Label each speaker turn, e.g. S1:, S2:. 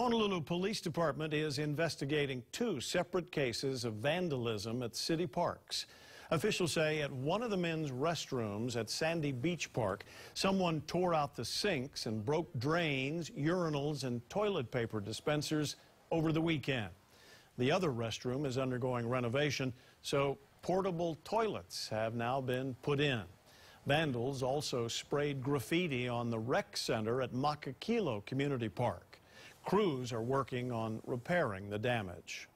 S1: Honolulu Police Department is investigating 2 separate cases of vandalism at city parks. Officials say at one of the men's restrooms at Sandy Beach Park, someone tore out the sinks and broke drains, urinals, and toilet paper dispensers over the weekend. The other restroom is undergoing renovation, so portable toilets have now been put in. Vandals also sprayed graffiti on the rec center at Makakilo Community Park. Crews are working on repairing the damage.